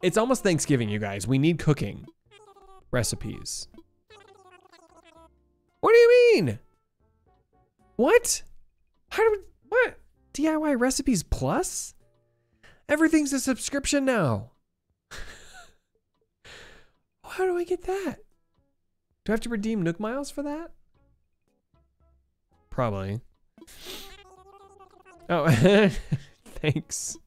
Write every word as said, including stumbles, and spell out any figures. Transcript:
It's almost Thanksgiving, you guys. We need cooking recipes. What do you mean? What? How do we, what? D I Y recipes plus? Everything's a subscription now. How do I get that? Do I have to redeem Nook Miles for that? Probably. Oh, thanks.